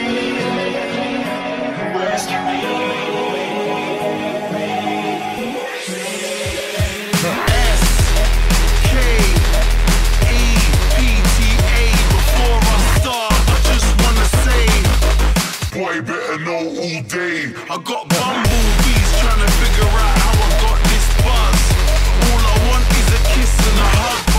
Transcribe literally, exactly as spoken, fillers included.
Boy, better know all day. I got bumblebees trying to figure out how I got this buzz. All I want is a kiss and a hug.